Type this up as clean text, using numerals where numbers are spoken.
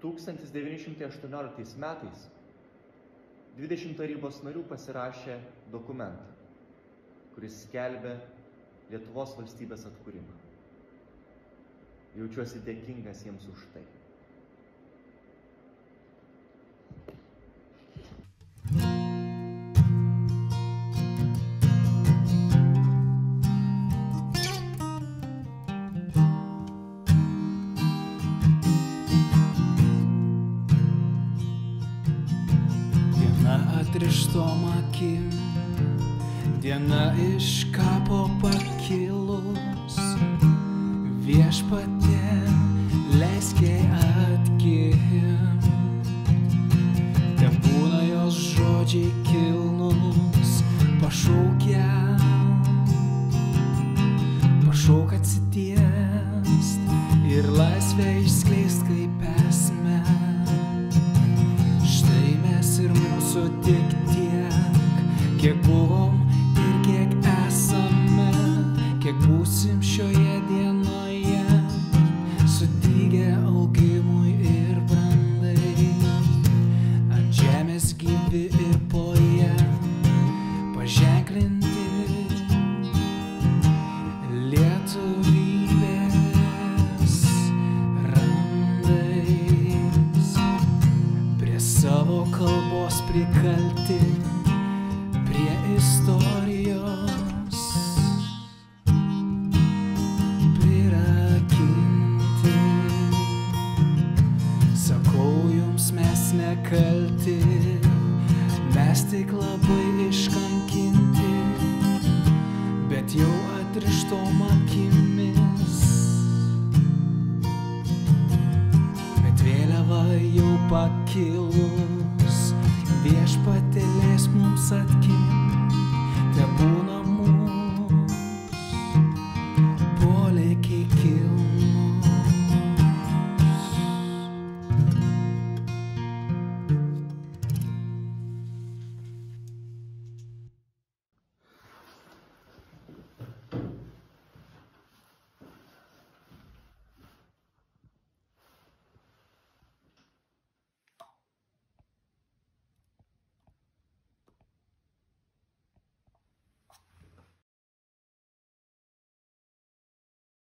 1918 metais 20 tarybos narių pasirašė dokumentą, kuris skelbė Lietuvos valstybės atkūrimą. Jaučiuosi dėkingas jiems už tai. Atrištom akim, diena iš kapo pakilus, viešpatie leisk jai atgimt. Tebūna jos žodžiai kilnus, pašauk ją, pašauk atsitiest ir laisvę išskleist kaip esmę. Štai mes ir mūsų tik tiek, kiek buvom ir kiek esame, kiek būsim šioje dienoje, sudygę augimui ir brandai, ant žemės gyvi ir po ją paženklinti lietuvybės randais, prie savo kalbos prikalti, prie istorijos prirakinti. Sakau jums, mes nekalti, mes tik labai iškankinti, bet jau atrištom akimis, bet vėliava jau pakilus, viešpatie leisk mums atgimt. Tebūna